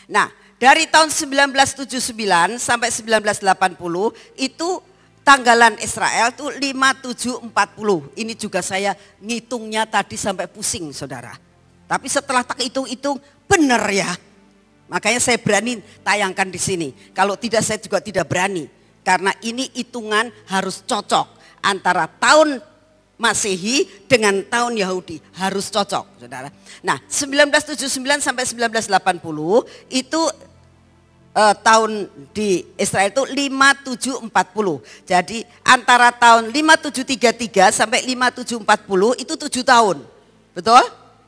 Nah, dari tahun 1979 sampai 1980 itu tanggalan Israel itu 5740. Ini juga saya ngitungnya tadi sampai pusing saudara. Tapi setelah tak hitung-hitung benar ya. Makanya saya berani tayangkan di sini. Kalau tidak saya juga tidak berani. Karena ini hitungan harus cocok antara tahun Masehi dengan tahun Yahudi. Harus cocok saudara. Nah 1979 sampai 1980 itu tahun di Israel itu 5740. Jadi antara tahun 5733 sampai 5740 itu 7 tahun. Betul?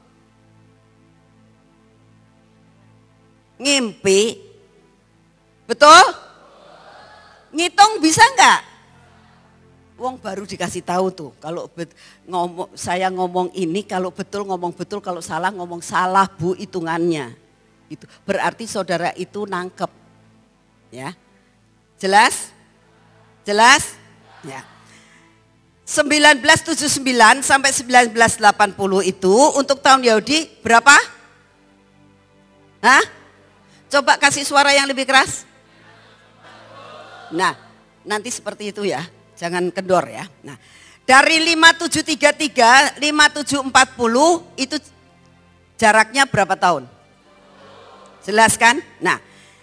Ngimpi. Betul? Ngitung bisa enggak? Wong baru dikasih tahu tuh. Kalau saya ngomong ini, kalau betul ngomong betul, kalau salah ngomong salah Bu hitungannya. Itu berarti saudara itu nangkep. Ya. Jelas? Jelas? Ya. 1979 sampai 1980 itu untuk tahun Yahudi berapa? Hah? Coba kasih suara yang lebih keras. Nah, nanti seperti itu ya. Jangan kendor ya. Nah, dari 5733, 5740 itu jaraknya berapa tahun? Jelas kan? Nah,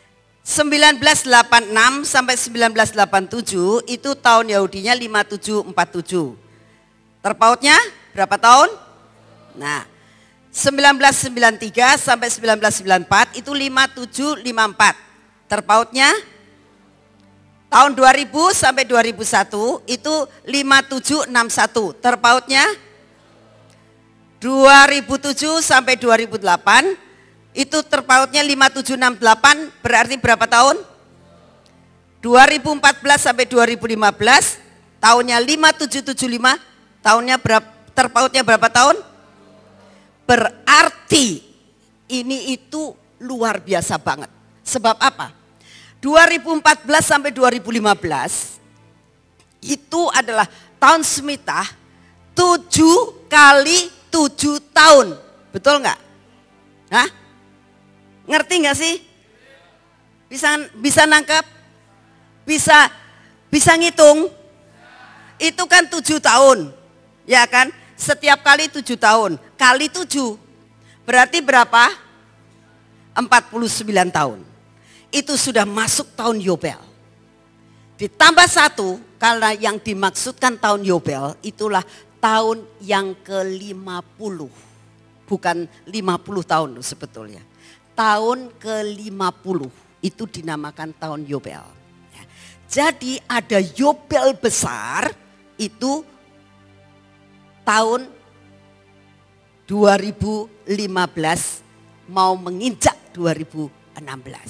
1986 sampai 1987 itu tahun Yahudinya 5747. Terpautnya berapa tahun? Nah, 1993 sampai 1994 itu 5754. Terpautnya tahun 2000 sampai 2001 itu 5761. Terpautnya 2007 sampai 2008 itu terpautnya 5768. Berarti berapa tahun? 2014 sampai 2015 tahunnya 5775. Tahunnya berapa? Terpautnya berapa tahun? Berarti ini itu luar biasa banget. Sebab apa? 2014 sampai 2015 itu adalah tahun Shemitah 7 kali 7 tahun. Betul nggak? Hah? Ngerti nggak sih? Bisa nangkap? Bisa ngitung? Itu kan 7 tahun. Ya kan? Setiap kali 7 tahun. Kali 7. Berarti berapa? 49 tahun. Itu sudah masuk tahun Yobel. Ditambah 1, karena yang dimaksudkan tahun Yobel itulah tahun yang ke-50. Bukan 50 tahun sebetulnya. Tahun ke-50 itu dinamakan tahun Yobel. Jadi ada Yobel besar itu tahun 2015 mau menginjak 2016.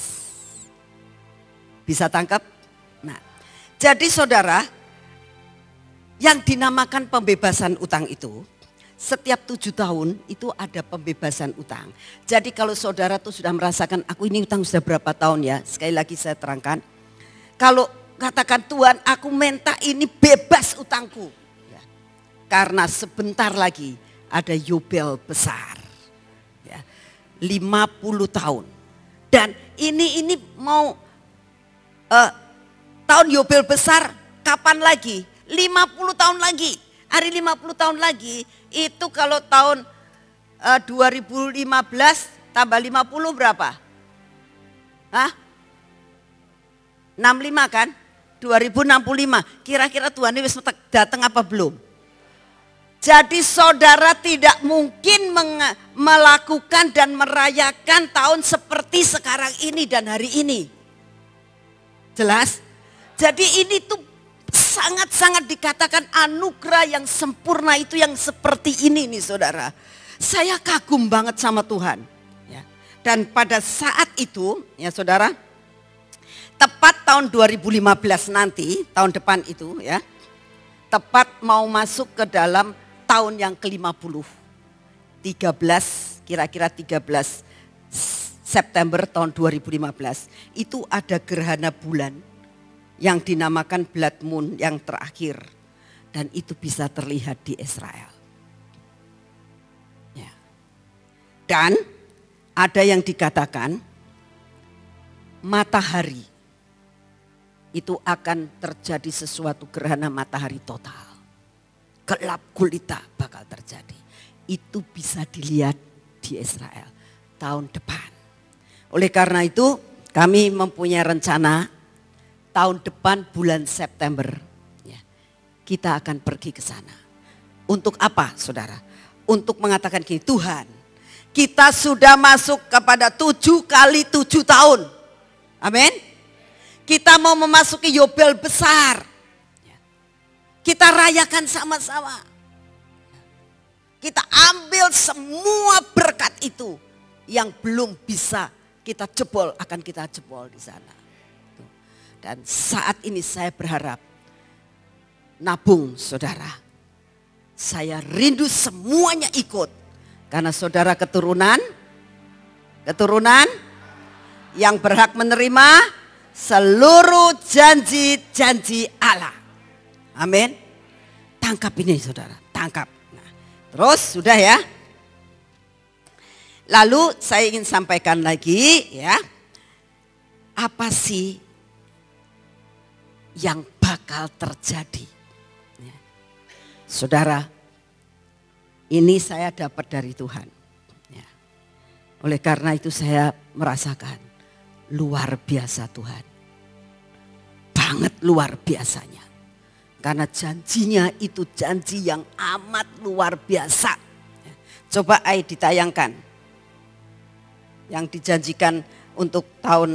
Bisa tangkap? Nah, jadi saudara, yang dinamakan pembebasan utang itu, setiap 7 tahun itu ada pembebasan utang. Jadi kalau saudara tuh sudah merasakan, aku ini utang sudah berapa tahun ya, sekali lagi saya terangkan. Kalau katakan Tuhan, aku minta ini bebas utangku. Ya, karena sebentar lagi ada Yobel besar. Ya, 50 tahun. Dan ini mau tahun Yobel besar kapan lagi? 50 tahun lagi. Hari 50 tahun lagi itu kalau tahun 2015 tambah 50 berapa? Hah? 65 kan? 2065. Kira-kira Tuhan ini datang apa belum? Jadi saudara tidak mungkin melakukan dan merayakan tahun seperti sekarang ini dan hari ini. Jelas? Jadi ini tuh sangat-sangat dikatakan anugerah yang sempurna itu yang seperti ini nih saudara. Saya kagum banget sama Tuhan. Ya. Dan pada saat itu ya saudara, tepat tahun 2015 nanti, tahun depan itu ya, tepat mau masuk ke dalam tahun yang ke-50. 13 September tahun 2015 itu ada gerhana bulan yang dinamakan blood moon yang terakhir dan itu bisa terlihat di Israel. Ya. Dan ada yang dikatakan matahari itu akan terjadi sesuatu gerhana matahari total. Gelap gulita bakal terjadi. Itu bisa dilihat di Israel tahun depan. Oleh karena itu kami mempunyai rencana tahun depan bulan September ya, kita akan pergi ke sana. Untuk apa saudara? Untuk mengatakan gini, Tuhan kita sudah masuk kepada 7 kali 7 tahun. Amin. Kita mau memasuki Yobel besar. Kita rayakan sama-sama. Kita ambil semua berkat itu yang belum bisa kita jebol, akan kita jebol di sana. Dan saat ini saya berharap nabung saudara. Saya rindu semuanya ikut. Karena saudara keturunan yang berhak menerima seluruh janji-janji Allah. Amin. Tangkap ini saudara, tangkap. Nah, terus sudah ya. Lalu saya ingin sampaikan lagi ya. Apa sih yang bakal terjadi? Ya. Saudara, ini saya dapat dari Tuhan. Ya. Oleh karena itu saya merasakan luar biasa Tuhan. Banget luar biasanya. Karena janjinya itu janji yang amat luar biasa. Ya. Coba ditayangkan. Yang dijanjikan untuk tahun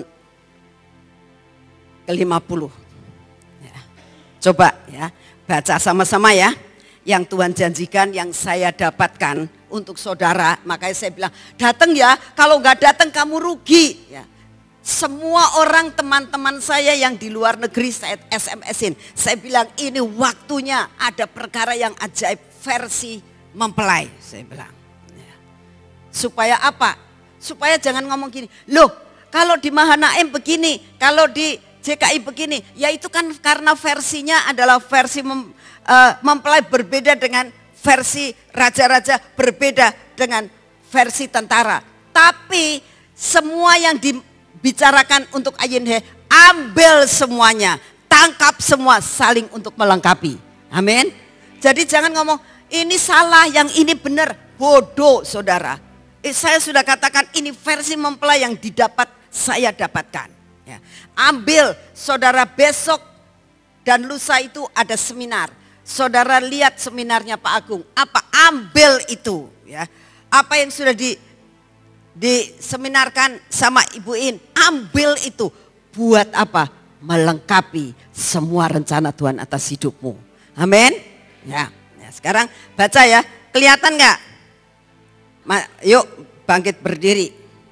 ke-50. Ya. Coba ya, baca sama-sama ya. Yang Tuhan janjikan, yang saya dapatkan untuk saudara. Makanya saya bilang, datang ya, kalau nggak datang kamu rugi. Ya. Semua orang teman-teman saya yang di luar negeri saya SMS-in. Saya bilang ini waktunya ada perkara yang ajaib versi mempelai. Saya bilang. Ya. Supaya apa? Supaya jangan ngomong gini, loh kalau di Mahanaim begini, kalau di JKI begini. Ya itu kan karena versinya adalah versi mempelai berbeda dengan versi raja-raja, berbeda dengan versi tentara. Tapi semua yang dibicarakan untuk Ayinhe, ambil semuanya, tangkap semua, saling untuk melengkapi. Amin. Jadi jangan ngomong ini salah, yang ini benar, bodoh saudara. Saya sudah katakan ini versi mempelai yang saya dapatkan. Ya. Ambil saudara, besok dan lusa itu ada seminar. Saudara lihat seminarnya Pak Agung. Apa? Ambil itu. Ya. Apa yang sudah diseminarkan sama Ibu In. Ambil itu. Buat apa? Melengkapi semua rencana Tuhan atas hidupmu. Amin. Ya. Sekarang baca ya. Kelihatan gak? Yuk bangkit berdiri.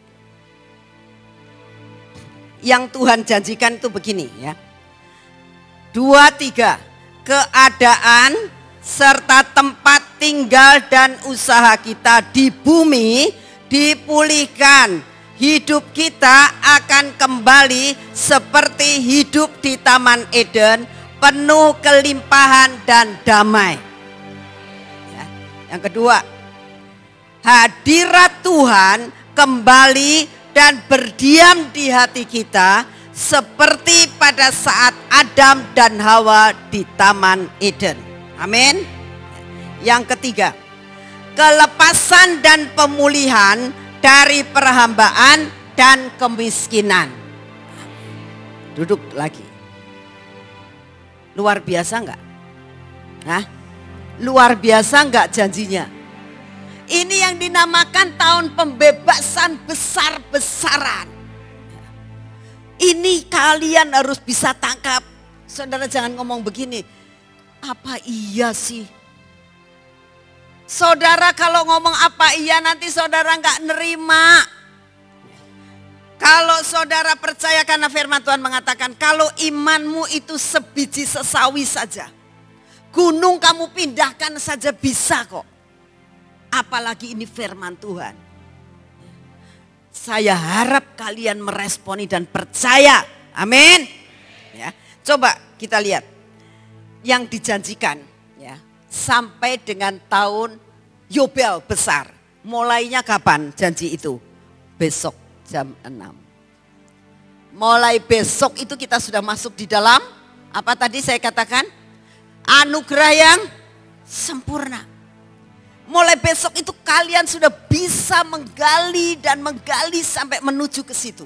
Yang Tuhan janjikan itu begini ya. 2, 3. Keadaan serta tempat tinggal dan usaha kita di bumi dipulihkan. Hidup kita akan kembali seperti hidup di Taman Eden, penuh kelimpahan dan damai. Ya. Yang kedua, hadirat Tuhan kembali dan berdiam di hati kita seperti pada saat Adam dan Hawa di Taman Eden. Amin. Yang ketiga, kelepasan dan pemulihan dari perhambaan dan kemiskinan. Duduk lagi. Luar biasa enggak? Hah? Luar biasa enggak janjinya? Ini yang dinamakan tahun pembebasan besar-besaran. Ini kalian harus bisa tangkap. Saudara jangan ngomong begini. Apa iya sih? Saudara kalau ngomong apa iya nanti saudara nggak nerima. Kalau saudara percaya karena firman Tuhan mengatakan kalau imanmu itu sebiji sesawi saja. Gunung kamu pindahkan saja bisa kok. Apalagi ini firman Tuhan. Saya harap kalian meresponi dan percaya. Amin. Ya, coba kita lihat yang dijanjikan ya, sampai dengan tahun Yobel besar. Mulainya kapan janji itu? Besok jam 6. mulai besok itu kita sudah masuk di dalam, apa tadi saya katakan? Anugerah yang sempurna. Mulai besok itu kalian sudah bisa menggali dan menggali sampai menuju ke situ.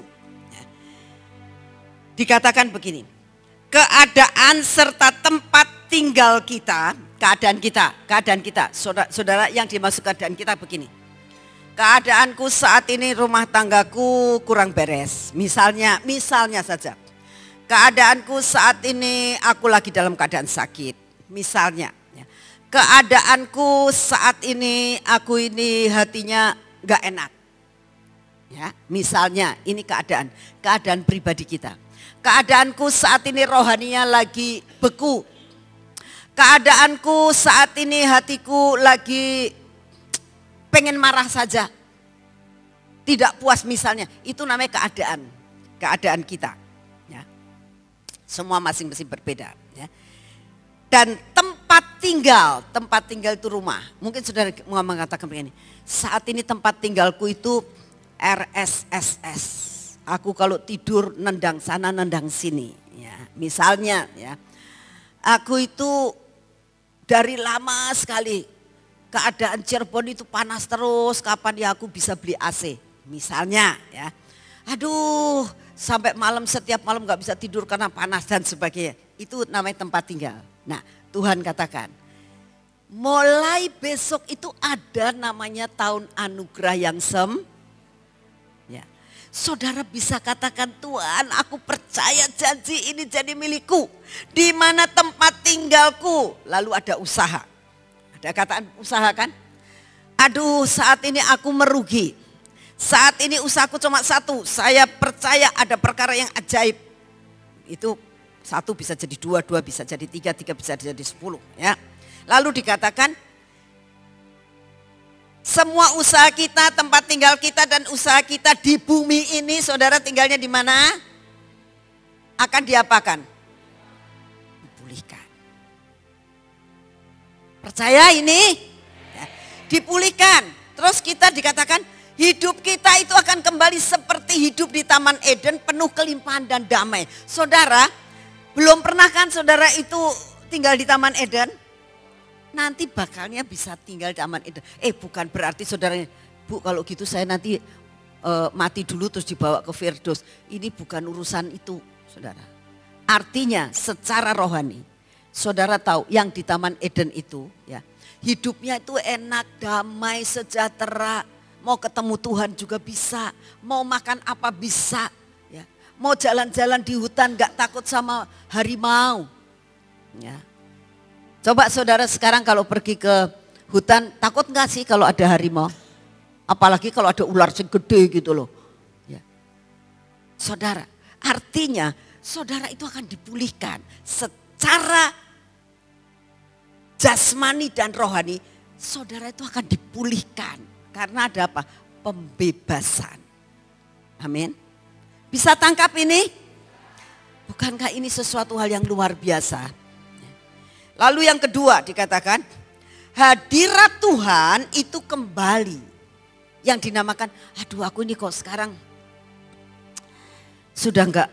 Dikatakan begini, keadaan serta tempat tinggal kita, keadaan kita, saudara yang dimaksud keadaan kita begini. Keadaanku saat ini rumah tanggaku kurang beres. Misalnya saja. Keadaanku saat ini aku lagi dalam keadaan sakit. Misalnya. Keadaanku saat ini aku ini hatinya gak enak. Ya, misalnya ini keadaan pribadi kita. Keadaanku saat ini rohaninya lagi beku. Keadaanku saat ini hatiku lagi pengen marah saja, tidak puas misalnya, itu namanya keadaan kita. Ya. Semua masing-masing berbeda. Ya. Dan tempat tinggal itu rumah. Mungkin saudara mau mengatakan begini, saat ini tempat tinggalku itu RSSS. Aku kalau tidur nendang sana nendang sini. Ya. Misalnya, ya, aku itu dari lama sekali. Keadaan Cirebon itu panas terus, kapan ya aku bisa beli AC? Misalnya ya. Aduh, sampai setiap malam gak bisa tidur karena panas dan sebagainya. Itu namanya tempat tinggal. Nah, Tuhan katakan, mulai besok itu ada namanya tahun anugerah yang ya. Saudara bisa katakan, Tuhan aku percaya janji ini jadi milikku. Di mana tempat tinggalku, lalu ada usaha. Ada kataan usaha kan? Aduh, saat ini aku merugi. Saat ini usahaku cuma satu. Saya percaya ada perkara yang ajaib. Itu satu bisa jadi dua bisa jadi tiga bisa jadi 10. Ya. Lalu dikatakan, semua usaha kita, tempat tinggal kita dan usaha kita di bumi ini, saudara tinggalnya di mana? Akan diapakan? Dipulihkan. Percaya ini? Ya, dipulihkan. Terus kita dikatakan hidup kita itu akan kembali seperti hidup di Taman Eden, penuh kelimpahan dan damai. Saudara, belum pernah kan saudara itu tinggal di Taman Eden? Nanti bakalnya bisa tinggal di Taman Eden. Bukan berarti saudara, Bu kalau gitu saya nanti mati dulu terus dibawa ke Firdaus. Ini bukan urusan itu saudara. Artinya secara rohani. Saudara tahu yang di Taman Eden itu ya, hidupnya itu enak, damai, sejahtera. Mau ketemu Tuhan juga bisa, mau makan apa bisa. Ya. Mau jalan-jalan di hutan gak takut sama harimau. Ya. Coba saudara sekarang kalau pergi ke hutan, takut gak sih kalau ada harimau? Apalagi kalau ada ular segede gitu loh. Ya. Saudara, artinya saudara itu akan dipulihkan secara jasmani dan rohani, saudara itu akan dipulihkan. Karena ada apa? Pembebasan. Amin. Bisa tangkap ini? Bukankah ini sesuatu hal yang luar biasa? Lalu yang kedua dikatakan, hadirat Tuhan itu kembali. Yang dinamakan, aduh aku ini kok sekarang sudah enggak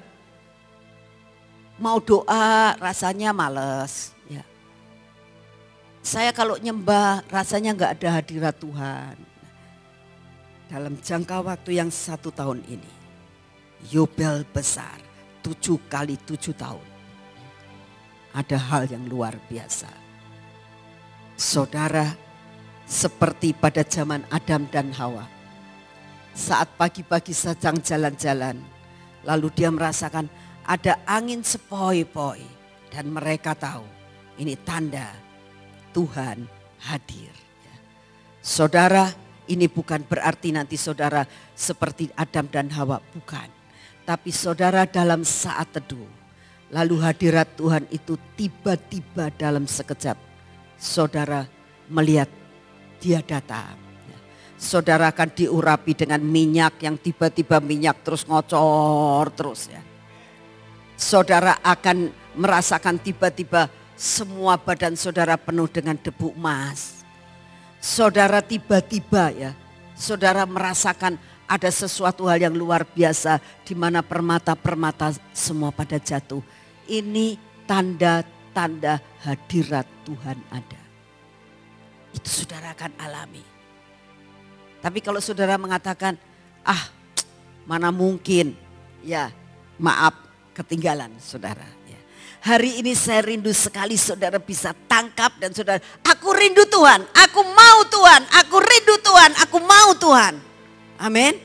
mau doa, rasanya males. Ya. Saya kalau nyembah rasanya enggak ada hadirat Tuhan. Dalam jangka waktu yang 1 tahun ini, Yobel besar 7 kali 7 tahun. Ada hal yang luar biasa. Saudara, seperti pada zaman Adam dan Hawa. Saat pagi-pagi sedang jalan-jalan, lalu dia merasakan ada angin sepoi-poi. Dan mereka tahu ini tanda Tuhan hadir. Saudara, ini bukan berarti nanti saudara seperti Adam dan Hawa, bukan. Tapi saudara dalam saat teduh, lalu hadirat Tuhan itu tiba-tiba dalam sekejap. Saudara melihat dia datang. Saudara akan diurapi dengan minyak yang tiba-tiba minyak terus ngocor terus ya. Saudara akan merasakan tiba-tiba semua badan saudara penuh dengan debu emas. Saudara tiba-tiba ya, saudara merasakan Ada sesuatu hal yang luar biasa di mana permata-permata semua pada jatuh. Ini tanda-tanda hadirat Tuhan ada. Itu saudara akan alami. Tapi kalau saudara mengatakan, mana mungkin, ya maaf ketinggalan saudara. Ya. Hari ini saya rindu sekali saudara bisa tangkap dan saudara, aku rindu Tuhan, aku mau Tuhan, aku rindu Tuhan, aku mau Tuhan. Amin.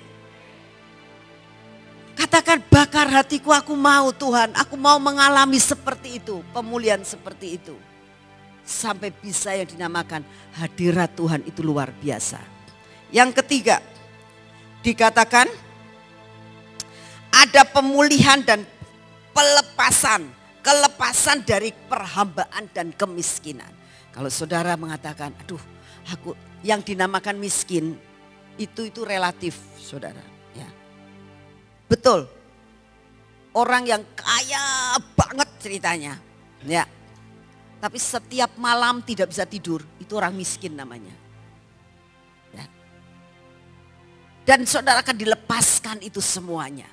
Katakan, bakar hatiku, aku mau Tuhan, aku mau mengalami seperti itu, pemulihan seperti itu. Sampai bisa yang dinamakan hadirat Tuhan itu luar biasa. Yang ketiga, dikatakan ada pemulihan dan kelepasan dari perhambaan dan kemiskinan. Kalau saudara mengatakan, aduh, aku yang dinamakan miskin itu relatif, saudara. Ya. Betul. Orang yang kaya banget ceritanya, ya. Tapi setiap malam tidak bisa tidur, itu orang miskin namanya. Ya. Dan saudara akan dilepaskan itu semuanya.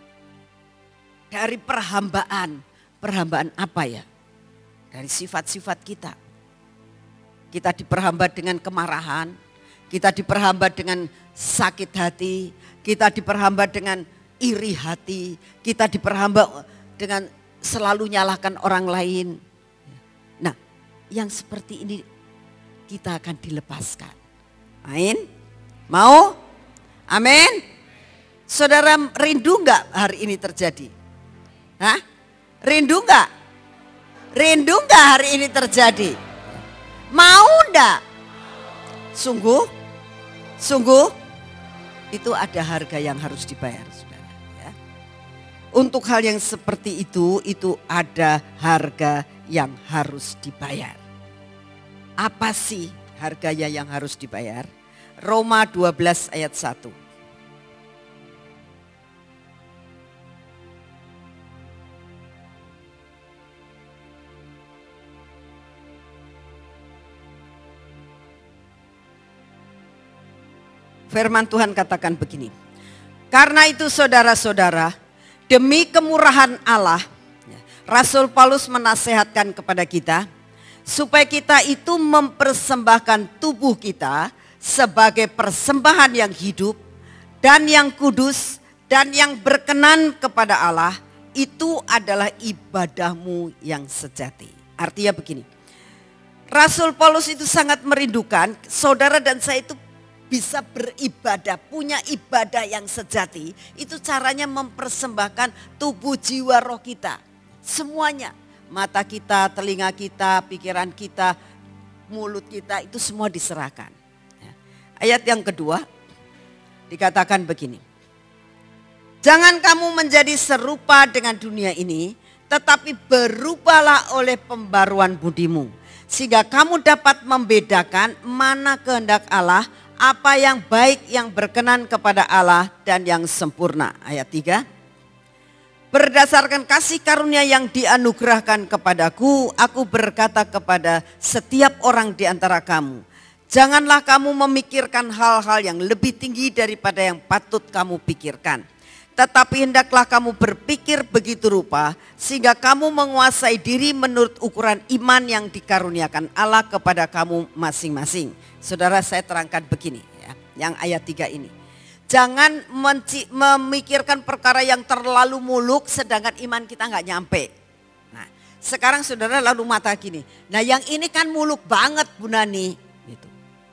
Dari perhambaan. Perhambaan apa ya? Dari sifat-sifat kita. Kita diperhamba dengan kemarahan. Kita diperhamba dengan sakit hati. Kita diperhamba dengan iri hati. Kita diperhamba dengan selalu nyalahkan orang lain. Nah, yang seperti ini kita akan dilepaskan. Amin? Mau? Amin? Saudara rindu enggak hari ini terjadi? Hah? Rindu enggak? Rindu enggak hari ini terjadi? Mau enggak? Sungguh? Sungguh? Itu ada harga yang harus dibayar, saudara. Ya. Untuk hal yang seperti itu ada harga yang harus dibayar. Apa sih harganya yang harus dibayar? Roma 12 ayat 1. Firman Tuhan katakan begini. Karena itu saudara-saudara, demi kemurahan Allah, Rasul Paulus menasehatkan kepada kita supaya kita itu mempersembahkan tubuh kita sebagai persembahan yang hidup dan yang kudus dan yang berkenan kepada Allah, itu adalah ibadahmu yang sejati. Artinya begini, Rasul Paulus itu sangat merindukan saudara dan saya itu bisa beribadah, punya ibadah yang sejati. Itu caranya mempersembahkan tubuh, jiwa, roh kita. Semuanya, mata kita, telinga kita, pikiran kita, mulut kita, itu semua diserahkan. Ayat yang kedua dikatakan begini. Jangan kamu menjadi serupa dengan dunia ini, tetapi berubahlah oleh pembaruan budimu. Sehingga kamu dapat membedakan mana kehendak Allah, apa yang baik, yang berkenan kepada Allah dan yang sempurna. Ayat 3. Berdasarkan kasih karunia yang dianugerahkan kepadaku, aku berkata kepada setiap orang di antara kamu, janganlah kamu memikirkan hal-hal yang lebih tinggi daripada yang patut kamu pikirkan. Tetapi hendaklah kamu berpikir begitu rupa, sehingga kamu menguasai diri menurut ukuran iman yang dikaruniakan Allah kepada kamu masing-masing. Saudara, saya terangkan begini ya, yang ayat 3 ini. Jangan memikirkan perkara yang terlalu muluk sedangkan iman kita nggak nyampe. Nah, sekarang saudara lalu mata gini. Nah, yang ini kan muluk banget Bu Nani. Gitu.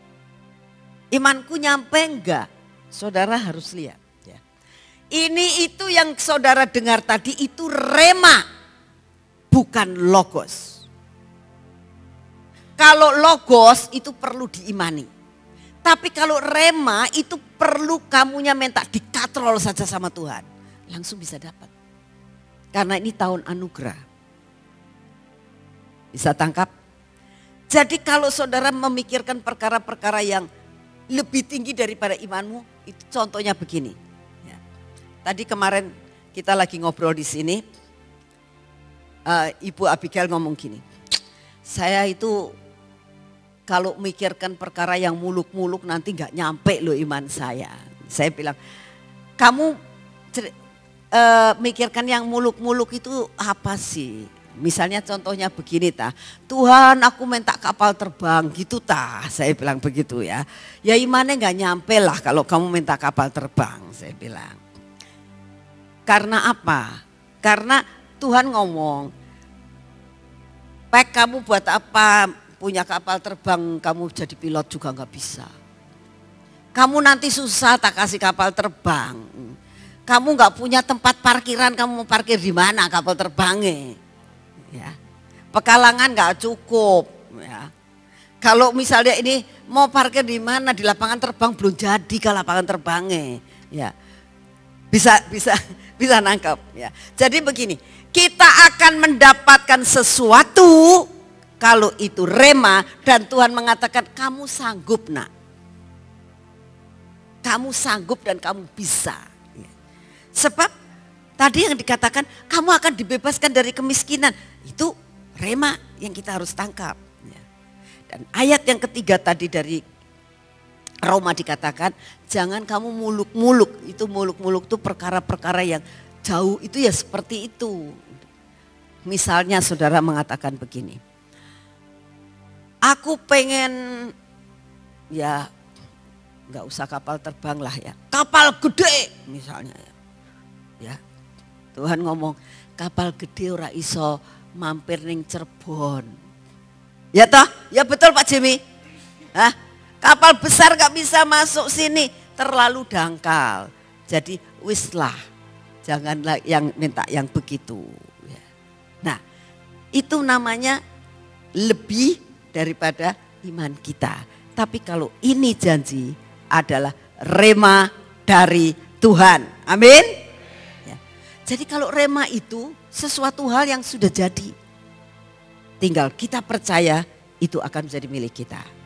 Imanku nyampe enggak? Saudara harus lihat. Ya. Ini itu yang saudara dengar tadi itu rema, bukan logos. Kalau logos itu perlu diimani. Tapi kalau rema itu perlu kamunya minta dikatrol saja sama Tuhan. Langsung bisa dapat. Karena ini tahun anugerah. Bisa tangkap? Jadi kalau saudara memikirkan perkara-perkara yang lebih tinggi daripada imanmu, itu contohnya begini. Ya. Tadi kemarin kita lagi ngobrol di sini, Ibu Abigail ngomong gini, saya itu kalau mikirkan perkara yang muluk-muluk nanti gak nyampe loh iman saya. Saya bilang, kamu mikirkan yang muluk-muluk itu apa sih? Misalnya contohnya begini tah, Tuhan aku minta kapal terbang gitu tah, saya bilang begitu ya. Ya imannya nggak nyampe lah kalau kamu minta kapal terbang, saya bilang. Karena apa? Karena Tuhan ngomong, Pek kamu buat apa punya kapal terbang, kamu jadi pilot juga nggak bisa. Kamu nanti susah tak kasih kapal terbang. Kamu nggak punya tempat parkiran, kamu mau parkir di mana kapal terbangnya? Ya, pekalangan nggak cukup. Ya. Kalau misalnya ini mau parkir di mana di lapangan terbang belum jadi ke lapangan terbangnya. Ya, bisa nangkep. Ya. Jadi begini, kita akan mendapatkan sesuatu kalau itu rema dan Tuhan mengatakan kamu sanggup nak, kamu sanggup dan kamu bisa. Ya. Sebab tadi yang dikatakan kamu akan dibebaskan dari kemiskinan. Itu rema yang kita harus tangkap. Dan ayat yang ketiga tadi dari Roma dikatakan jangan kamu muluk-muluk. Itu muluk-muluk itu perkara-perkara yang jauh itu ya seperti itu. Misalnya saudara mengatakan begini. Aku pengen ya nggak usah kapal terbang lah ya. Kapal gede misalnya ya. Ya. Tuhan ngomong kapal gede ora iso mampir ning Cirebon. Ya toh? Ya betul Pak Jimmy. Hah? Kapal besar gak bisa masuk sini, terlalu dangkal. Jadi wislah, janganlah yang minta yang begitu. Nah, itu namanya lebih daripada iman kita. Tapi kalau ini janji adalah rema dari Tuhan. Amin. Ya. Jadi kalau rema itu sesuatu hal yang sudah jadi. Tinggal kita percaya itu akan menjadi milik kita.